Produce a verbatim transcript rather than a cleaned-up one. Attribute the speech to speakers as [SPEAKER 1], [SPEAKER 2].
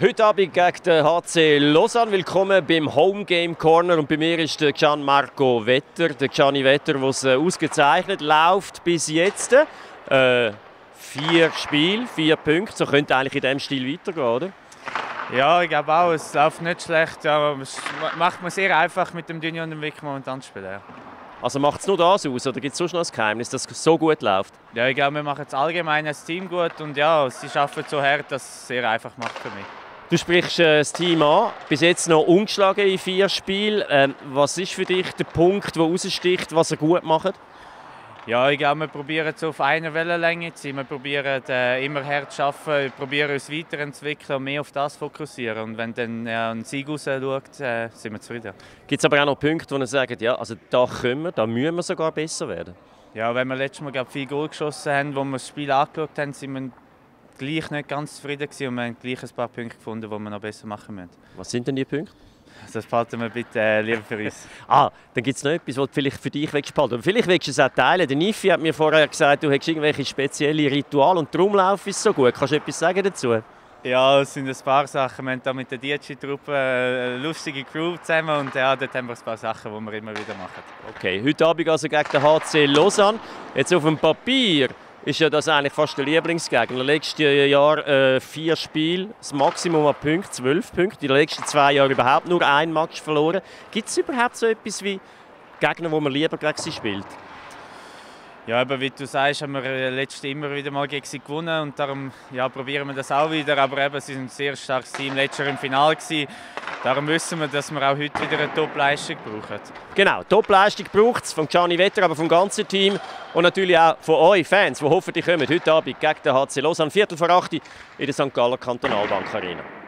[SPEAKER 1] Heute Abend gegen den H C Lausanne. Willkommen beim Home Game Corner. Und bei mir ist der Gianmarco Vetter. Der Gianni Vetter, der es ausgezeichnet läuft bis jetzt. Äh, vier Spiele, vier Punkte. So könnte eigentlich in diesem Stil weitergehen, oder?
[SPEAKER 2] Ja, ich glaube auch. Es läuft nicht schlecht. Ja, es macht man sehr einfach mit dem Dünni und dem Wick momentan zu spielen. Ja.
[SPEAKER 1] Also macht es nur das aus oder gibt es sonst noch ein Geheimnis, dass es so gut läuft?
[SPEAKER 2] Ja, ich glaube, wir machen es allgemein als Team gut und ja, sie arbeiten so hart, dass es sehr einfach macht für mich.
[SPEAKER 1] Du sprichst äh, das Team an, bis jetzt noch ungeschlagen in vier Spielen. Ähm, was ist für dich der Punkt, der heraussticht, was er gut macht?
[SPEAKER 2] Ja, ich glaube, wir probieren es auf einer Wellenlänge zu sein. Wir probieren äh, immer hart zu arbeiten, wir probieren uns weiterzuentwickeln und mehr auf das fokussieren. Und wenn dann äh, ein Sieg raus schaut, äh, sind wir zufrieden. Gibt
[SPEAKER 1] es aber auch noch Punkte, wo ihr sagt, ja, also da können wir, da müssen wir sogar besser werden?
[SPEAKER 2] Ja, wenn wir letztes Mal glaub, vier Goal geschossen haben, wo wir das Spiel angeschaut haben, sind wir gleich nicht ganz zufrieden gewesen und wir haben gleich ein paar Punkte gefunden, die wir noch besser machen müssen.
[SPEAKER 1] Was sind denn die Punkte?
[SPEAKER 2] Das behalten wir bitte äh, lieber für uns.
[SPEAKER 1] ah, dann gibt es noch etwas, was du vielleicht für dich behalten. Oder vielleicht willst du es auch teilen. Der Nifi hat mir vorher gesagt, du hättest irgendwelche spezielle Rituale und darum läuft es so gut. Kannst du etwas sagen dazu?
[SPEAKER 2] Ja, es sind ein paar Sachen. Wir haben hier mit der D J-Truppe eine lustige Crew zusammen und ja, dort haben wir ein paar Sachen, die wir immer wieder machen.
[SPEAKER 1] Okay, heute Abend also gegen den H C Lausanne. Jetzt auf dem Papier ist ja das eigentlich fast der Lieblingsgegner. Im letzten Jahr äh, vier Spiele, das Maximum an Punkten, zwölf Punkte. In den letzten zwei Jahren überhaupt nur ein Match verloren. Gibt es überhaupt so etwas wie Gegner, wo man lieber gegen sie spielt?
[SPEAKER 2] Ja, aber wie du sagst, haben wir letztes immer wieder mal gegen sie gewonnen und darum ja, probieren wir das auch wieder. Aber eben, sie sind ein sehr starkes Team, letztes Jahr im Finale gewesen. Darum wissen wir, dass wir auch heute wieder eine Top-Leistung brauchen. Genau,
[SPEAKER 1] Top-Leistung braucht es von Gianni Vetter, aber vom ganzen Team und natürlich auch von euch Fans, die hoffentlich kommen heute Abend gegen den H C Lausanne, Viertel vor acht in der Sankt Galler Kantonalbank Arena.